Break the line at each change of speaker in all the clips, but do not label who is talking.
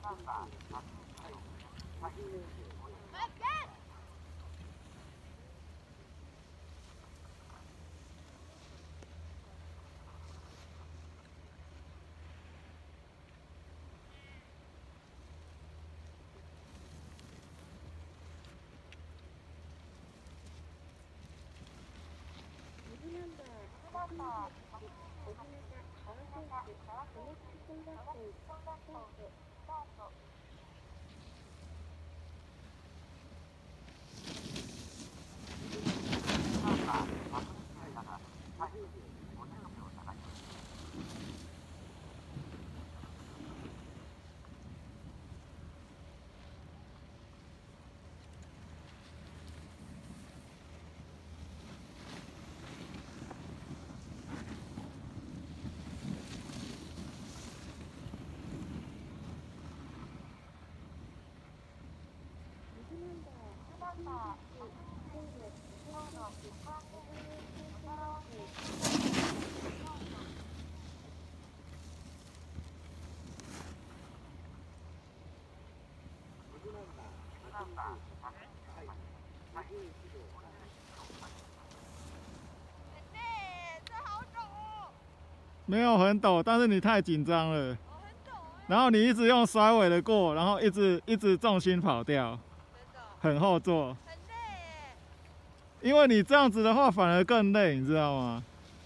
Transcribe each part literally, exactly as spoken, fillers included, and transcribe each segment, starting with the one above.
没有很陡，但是你太紧张了。然后你一直用甩尾的过，然后一直一直重心跑掉，很后座，
很累耶。
因为你这样子的话反而更累，你知道吗？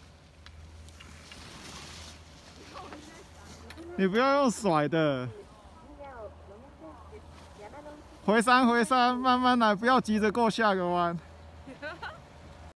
你不要用甩的，回山回山，慢慢来，不要急着过下个弯。